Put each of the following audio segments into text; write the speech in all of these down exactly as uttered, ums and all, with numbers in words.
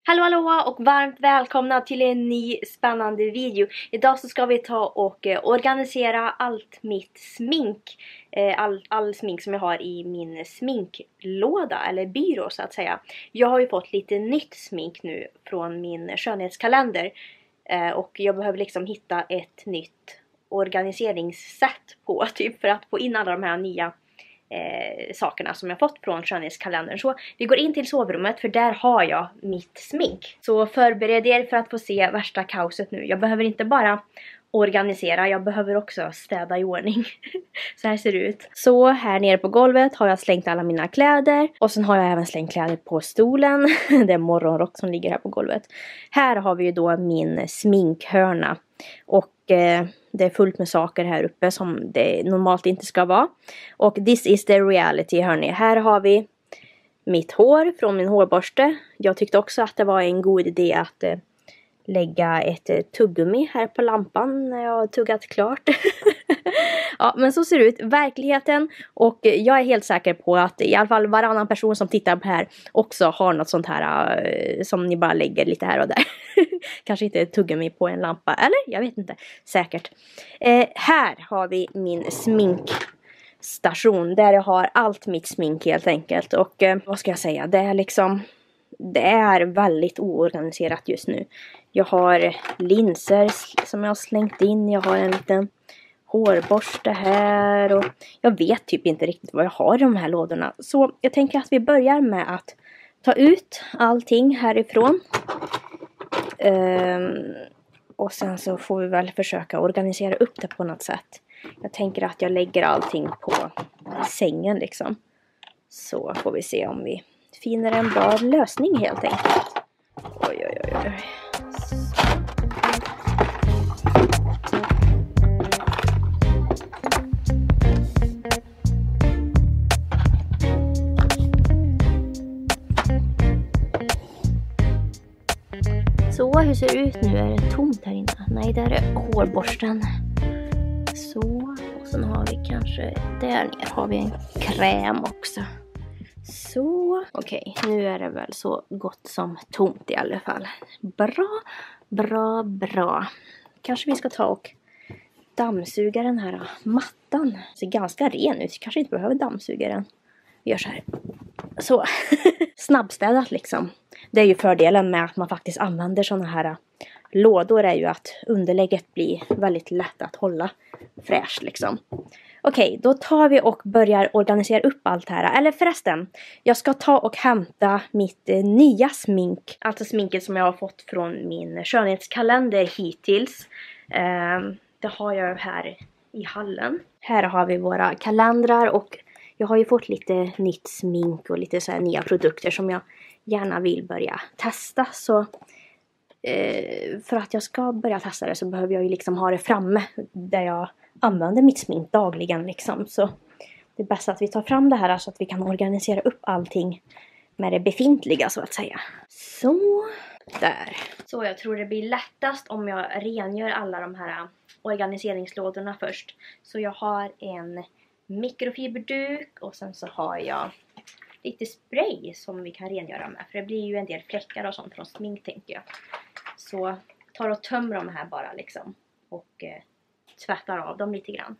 Hallå hallå och varmt välkomna till en ny spännande video. Idag så ska vi ta och eh, organisera allt mitt smink. Eh, all, all smink som jag har i min sminklåda eller byrå så att säga. Jag har ju fått lite nytt smink nu från min skönhetskalender. Eh, och jag behöver liksom hitta ett nytt organiseringssätt på typ för att få in alla de här nya Eh, sakerna som jag fått från skönhetskalendern. Så vi går in till sovrummet för där har jag mitt smink. Så förbered er för att få se värsta kaoset nu. Jag behöver inte bara organisera, jag behöver också städa i ordning. Så här ser det ut. Så här nere på golvet har jag slängt alla mina kläder. Och sen har jag även slängt kläder på stolen. Det är morgonrock som ligger här på golvet. Här har vi ju då min sminkhörna. Och eh, det är fullt med saker här uppe som det normalt inte ska vara. Och this is the reality hörni. Här har vi mitt hår från min hårborste. Jag tyckte också att det var en god idé att eh, lägga ett eh, tuggummi här på lampan när jag har tuggat klart. Ja, men så ser det ut verkligheten. Och jag är helt säker på att i alla fall varannan person som tittar på här också har något sånt här uh, som ni bara lägger lite här och där. Kanske inte tuggummi på en lampa. Eller? Jag vet inte. Säkert. Eh, här har vi min sminkstation. Där jag har allt mitt smink helt enkelt. Och eh, vad ska jag säga? Det är liksom... Det är väldigt oorganiserat just nu. Jag har linser som jag har slängt in. Jag har en liten hårborste här. Och jag vet typ inte riktigt vad jag har i de här lådorna. Så jag tänker att vi börjar med att ta ut allting härifrån. Um, och sen så får vi väl försöka organisera upp det på något sätt. Jag tänker att jag lägger allting på sängen liksom. Så får vi se om vi finner en bra lösning helt enkelt. Oj, oj, oj, oj. Så, hur ser det ut nu? Är det tomt här inne? Nej, där är hårborsten. Så, och sen har vi kanske där nere har vi en kräm också. Så, okej, okay, nu är det väl så gott som tomt i alla fall. Bra, bra, bra. Kanske vi ska ta och dammsuga den här mattan. Det ser ganska ren ut, kanske inte behöver dammsuga den. Vi gör så här. Så, snabbstädat liksom. Det är ju fördelen med att man faktiskt använder såna här lådor är ju att underlägget blir väldigt lätt att hålla fräscht liksom. Okej, då tar vi och börjar organisera upp allt här. Eller förresten, jag ska ta och hämta mitt eh, nya smink. Alltså sminket som jag har fått från min skönhetskalender hittills. Eh, det har jag här i hallen. Här har vi våra kalendrar och jag har ju fått lite nytt smink och lite så här nya produkter som jag gärna vill börja testa. Så eh, för att jag ska börja testa det så behöver jag ju liksom ha det framme där jag använder mitt smink dagligen liksom. Så det är bäst att vi tar fram det här så att vi kan organisera upp allting med det befintliga så att säga. Så, där. Så jag tror det blir lättast om jag rengör alla de här organiseringslådorna först. Så jag har en mikrofiberduk och sen så har jag lite spray som vi kan rengöra med. För det blir ju en del fläckar och sånt från smink tänker jag. Så tar och tömmer de här bara liksom. Och eh, tvättar av dem lite grann.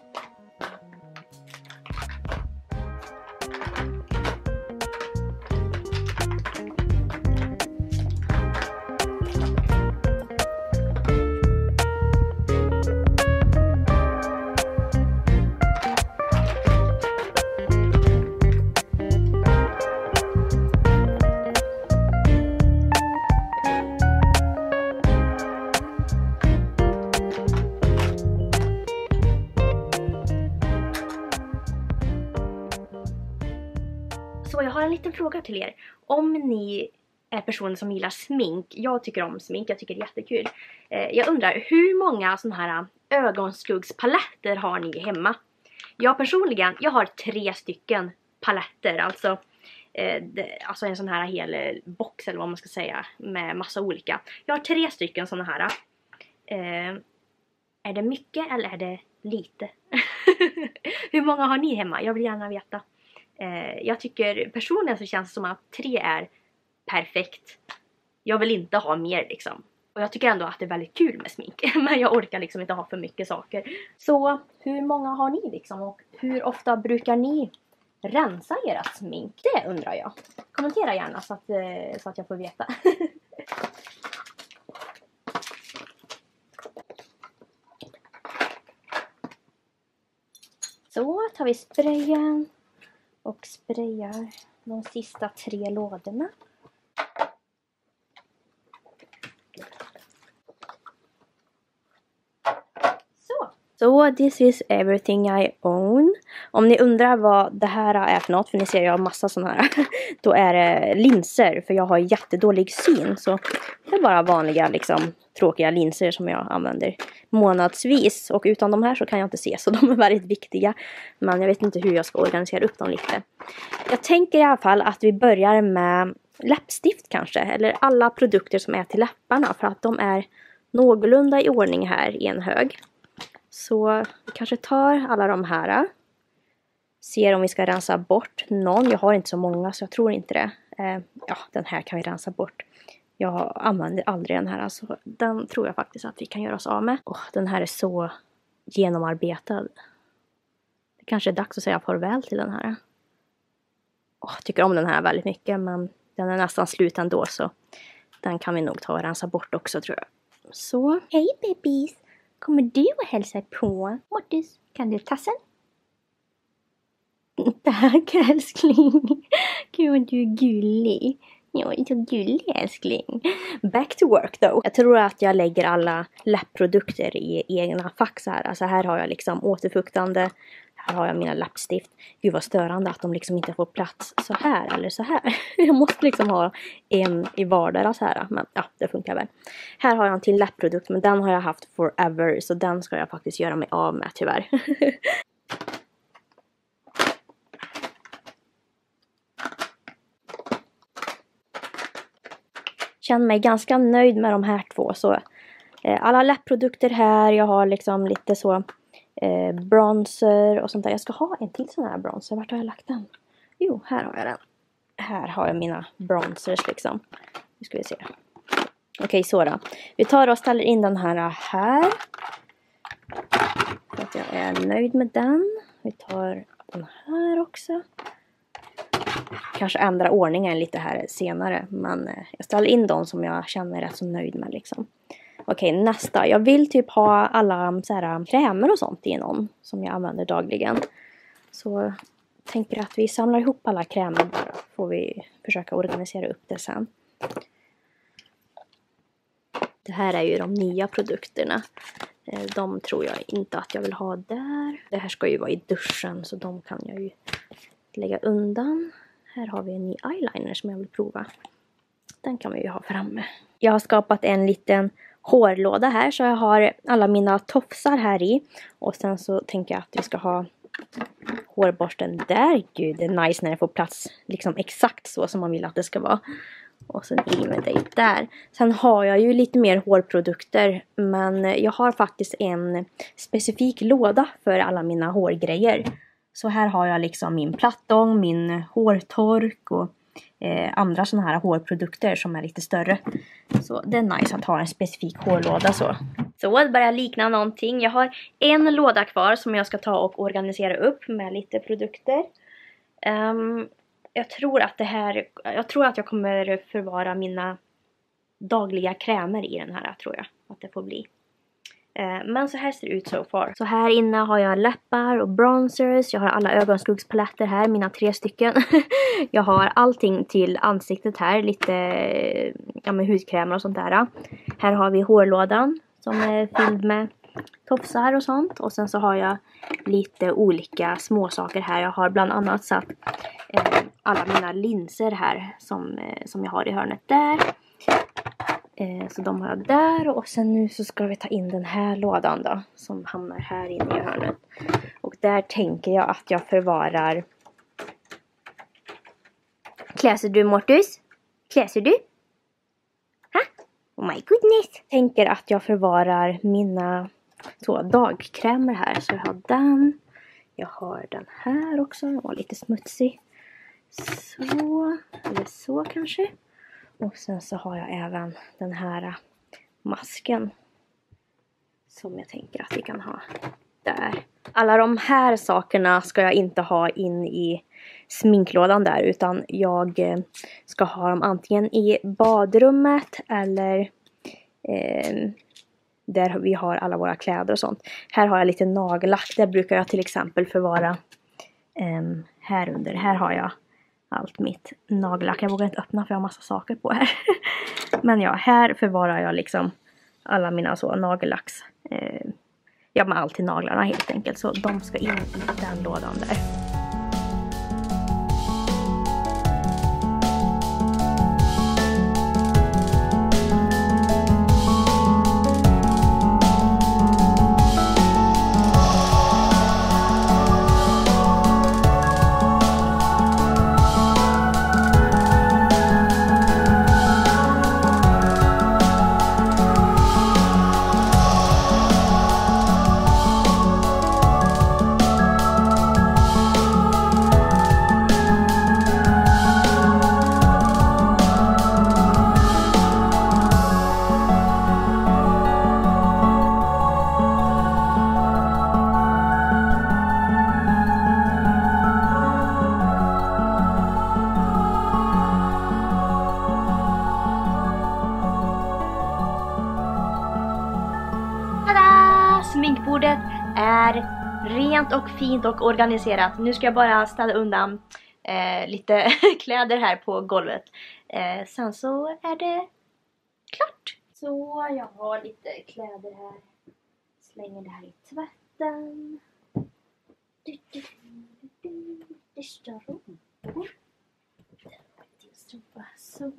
Så jag har en liten fråga till er. Om ni är personer som gillar smink. Jag tycker om smink, jag tycker det är jättekul. Eh, jag undrar, hur många sådana här ögonskuggspaletter har ni hemma? Jag personligen, jag har tre stycken paletter. Alltså, eh, det, alltså en sån här hel box eller vad man ska säga. Med massa olika. Jag har tre stycken sådana här. Eh, är det mycket eller är det lite? Hur många har ni hemma? Jag vill gärna veta. Jag tycker personligen så känns det som att tre är perfekt. Jag vill inte ha mer liksom. Och jag tycker ändå att det är väldigt kul med smink. Men jag orkar liksom inte ha för mycket saker. Så hur många har ni liksom? Och hur ofta brukar ni rensa era smink? Det undrar jag. Kommentera gärna så att, så att jag får veta. Så tar vi sprayen. Och sprayar de sista tre lådorna. Så, this is everything I own. Om ni undrar vad det här är för något, för ni ser jag har massa sådana här. Då är det linser, för jag har jättedålig syn. Så det är bara vanliga, liksom, tråkiga linser som jag använder månadsvis. Och utan de här så kan jag inte se, så de är väldigt viktiga. Men jag vet inte hur jag ska organisera upp dem lite. Jag tänker i alla fall att vi börjar med läppstift kanske. Eller alla produkter som är till läpparna, för att de är någorlunda i ordning här i en hög. Så vi kanske tar alla de här. Ser om vi ska rensa bort någon. Jag har inte så många så jag tror inte det. Eh, ja, den här kan vi rensa bort. Jag använder aldrig den här. Så den tror jag faktiskt att vi kan göra oss av med. Oh, den här är så genomarbetad. Det kanske är dags att säga farväl till den här. Oh, jag tycker om den här väldigt mycket. Men den är nästan slut ändå. Så den kan vi nog ta och rensa bort också tror jag. Så, hej babies! Kommer du att hälsa på? Mortis, kan du tassen? Tack älskling. Gud vad du är gullig. Ja, inte så gullig älskling. Back to work though. Jag tror att jag lägger alla läppprodukter i egna fack så här. Alltså här har jag liksom återfuktande. Här har jag mina läppstift. Gud vad störande att de liksom inte får plats så här eller så här. Jag måste liksom ha en i vardera så här. Men ja, det funkar väl. Här har jag en till läppprodukt. Men den har jag haft forever. Så den ska jag faktiskt göra mig av med tyvärr. Känner mig ganska nöjd med de här två. Så eh, alla läppprodukter här. Jag har liksom lite så... Eh, bronzer och sånt där. Jag ska ha en till sån här bronzer. Vart har jag lagt den? Jo, här har jag den. Här har jag mina bronzers liksom. Nu ska vi se. Okej, okay, så då. Vi tar och ställer in den här här. Så att jag är nöjd med den. Vi tar den här också. Kanske ändra ordningen lite här senare. Men jag ställer in dem som jag känner rätt så nöjd med liksom. Okej, nästa. Jag vill typ ha alla så här, krämer och sånt i någon som jag använder dagligen. Så jag tänker att vi samlar ihop alla krämer bara. Får vi försöka organisera upp det sen. Det här är ju de nya produkterna. De tror jag inte att jag vill ha där. Det här ska ju vara i duschen så de kan jag ju lägga undan. Här har vi en ny eyeliner som jag vill prova. Den kan vi ju ha framme. Jag har skapat en liten hårlåda här så jag har alla mina tofsar här i. Och sen så tänker jag att vi ska ha hårborsten där. Gud, det är nice när det får plats liksom exakt så som man vill att det ska vara. Och sen i med dig där. Sen har jag ju lite mer hårprodukter. Men jag har faktiskt en specifik låda för alla mina hårgrejer. Så här har jag liksom min plattång, min hårtork och eh, andra sådana här hårprodukter som är lite större. Så det är nice att ha en specifik hårlåda så. Så det börjar likna någonting. Jag har en låda kvar som jag ska ta och organisera upp med lite produkter. Um, jag tror att det här, jag tror att jag kommer förvara mina dagliga krämer i den här tror jag. Att det får bli. Men så här ser det ut so far. Så här inne har jag läppar och bronzers. Jag har alla ögonskuggspaletter här, mina tre stycken. Jag har allting till ansiktet här. Lite ja, med hudkrämer och sånt där. Här har vi hårlådan som är fylld med tofsar och sånt. Och sen så har jag lite olika små saker här. Jag har bland annat satt eh, alla mina linser här som, eh, som jag har i hörnet där. Så de har jag där och sen nu så ska vi ta in den här lådan då som hamnar här inne i hörnet. Och där tänker jag att jag förvarar. Kläser du Mortus? Kläser du? Ha? Oh my goodness. Tänker att jag förvarar mina så, dagkrämer här. Så jag har den. Jag har den här också. Den var lite smutsig. Så. Eller så kanske. Och sen så har jag även den här masken som jag tänker att vi kan ha där. Alla de här sakerna ska jag inte ha in i sminklådan där, utan jag ska ha dem antingen i badrummet eller eh, där vi har alla våra kläder och sånt. Här har jag lite nagellack. Där brukar jag till exempel förvara eh, här under. Här har jag allt mitt nagellack. Jag vågar inte öppna för jag har massa saker på här. Men ja, här förvarar jag liksom alla mina så nagellacks. Eh, ja, med allt till naglarna helt enkelt. Så de ska in i den lådan där. Sminkbordet är rent och fint och organiserat. Nu ska jag bara ställa undan eh, lite kläder här på golvet. Eh, sen så är det klart. Så jag har lite kläder här. Slänger det här i tvätten. Det står rumpor. Så.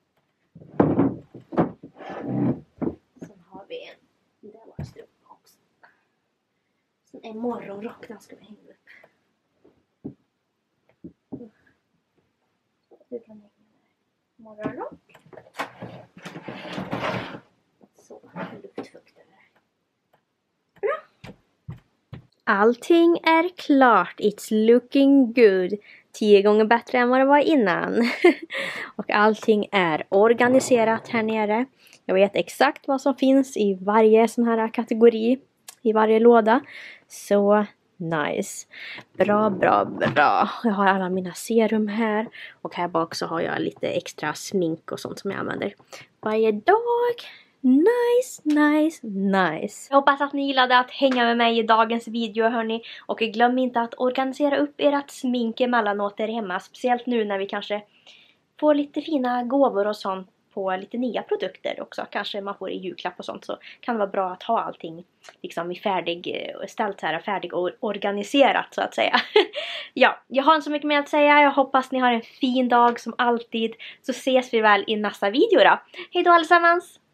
Sen har vi en. Det var strumpor också. Sen en morgonrock, den ska vi hänga upp. Du kan hänga där. Morgonrock. Så, luftfuktare. Bra. Allting är klart. It's looking good. Tio gånger bättre än vad det var innan. Och allting är organiserat här nere. Jag vet exakt vad som finns i varje sån här kategori. I varje låda. Så nice. Bra, bra, bra. Jag har alla mina serum här. Och här bak så har jag lite extra smink och sånt som jag använder varje dag. Nice, nice, nice. Jag hoppas att ni gillade att hänga med mig i dagens video, hörni. Och glöm inte att organisera upp ert smink emellanåt där hemma. Speciellt nu när vi kanske får lite fina gåvor och sånt på lite nya produkter också. Kanske man får i julklapp och sånt, så kan det vara bra att ha allting liksom i färdig ställt här, färdig och organiserat så att säga. Ja, jag har inte så mycket mer att säga. Jag hoppas ni har en fin dag som alltid. Så ses vi väl i nästa video då. Hej då allesammans!